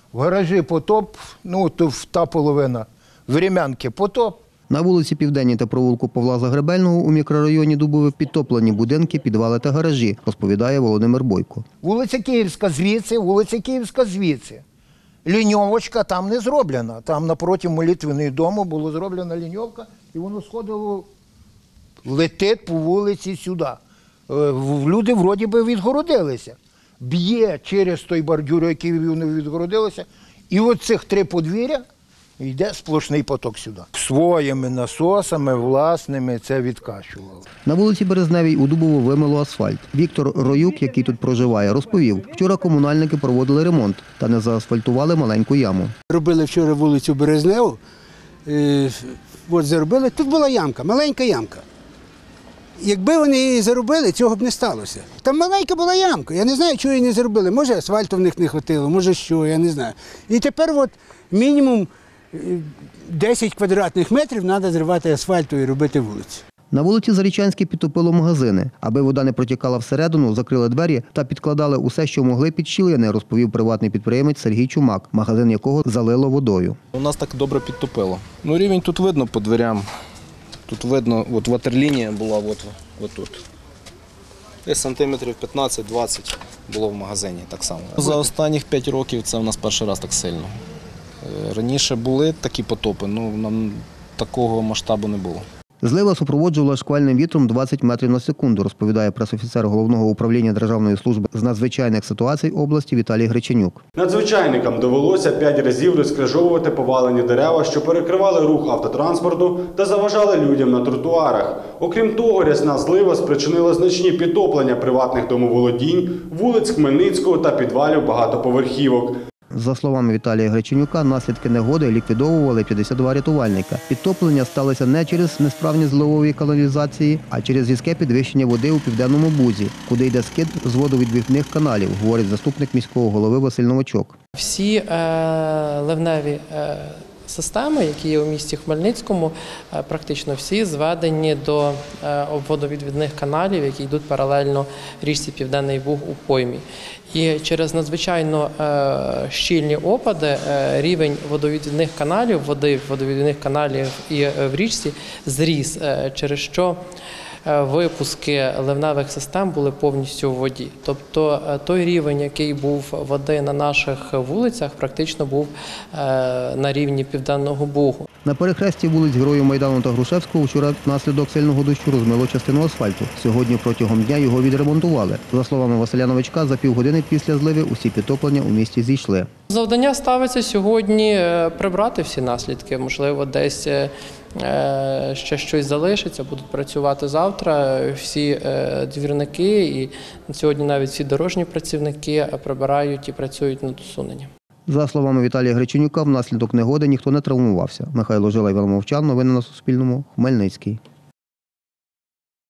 В гаражі потоп, ну, то та половина, Врем'янки потоп. На вулиці Південній та провулку Павла Загребельного у мікрорайоні Дубове підтоплені будинки, підвали та гаражі, розповідає Володимир Бойко. Вулиця Київська звідси, вулиця Київська звідси. Ліньовочка там не зроблена. Там напроти молитвеного дому була зроблена ліньовка, і воно сходило, летить по вулиці сюди. Люди вроді би відгородилися. Б'є через той бордюр, який вони відгородилися, і от цих 3 подвір'я йде сплошний поток сюди. Своїми насосами, власними це відкачувало. На вулиці Березневій у Дубово вимило асфальт. Віктор Роюк, який тут проживає, розповів, вчора комунальники проводили ремонт та не заасфальтували маленьку яму. Робили вчора вулицю Березневу, от заробили, тут була ямка, маленька ямка. Якби вони її заробили, цього б не сталося. Там маленька була ямка, я не знаю, чого її не заробили. Може асфальту в них не вистачило, може що, я не знаю. І тепер от мінімум 10 квадратних метрів треба зривати асфальту і робити вулицю. На вулиці Зарічанській підтопило магазини. Аби вода не протікала всередину, закрили двері та підкладали усе, що могли під щілини, розповів приватний підприємець Сергій Чумак, магазин якого залило водою. У нас так добре підтопило. Ну, рівень тут видно по дверям. Тут видно, от ватерлінія була от тут. Десь сантиметрів 15-20 було в магазині так само. За останніх 5 років це у нас перший раз так сильно. Раніше були такі потопи, ну нам такого масштабу не було. Злива супроводжувала шквальним вітром 20 метрів на секунду, розповідає пресофіцер Головного управління Державної служби з надзвичайних ситуацій області Віталій Греченюк. Надзвичайникам довелося 5 разів розкрижовувати повалені дерева, що перекривали рух автотранспорту та заважали людям на тротуарах. Окрім того, рясна злива спричинила значні підтоплення приватних домоволодінь, вулиць Хмельницького та підвалів багатоповерхівок. За словами Віталія Греченюка, наслідки негоди ліквідовували 52 рятувальника. Підтоплення сталося не через несправність зливової каналізації, а через різке підвищення води у Південному Бузі, куди йде скид з водовідвідних каналів, говорить заступник міського голови Василь Новачок. Всі ливневі системи, які є у місті Хмельницькому, практично всі зведені до водовідвідних каналів, які йдуть паралельно річці Південний Буг у поймі. І через надзвичайно щільні опади рівень водовідвідних каналів, води в водовідвідних каналів і в річці зріс, через що випуски ливневих систем були повністю в воді. Тобто той рівень, який був води на наших вулицях, практично був на рівні Південного Бугу. На перехресті вулиць Героїв Майдану та Грушевського вчора внаслідок сильного дощу розмило частину асфальту. Сьогодні протягом дня його відремонтували. За словами Василя Новачка, за півгодини після зливи усі підтоплення у місті зійшли. Завдання ставиться сьогодні прибрати всі наслідки. Можливо, десь ще щось залишиться, будуть працювати завтра. Всі двірники і сьогодні навіть всі дорожні працівники прибирають і працюють над усуненням. За словами Віталія Греченюка, внаслідок негоди ніхто не травмувався. Михайло Жила, Іван Мовчан. Новини на Суспільному. Хмельницький.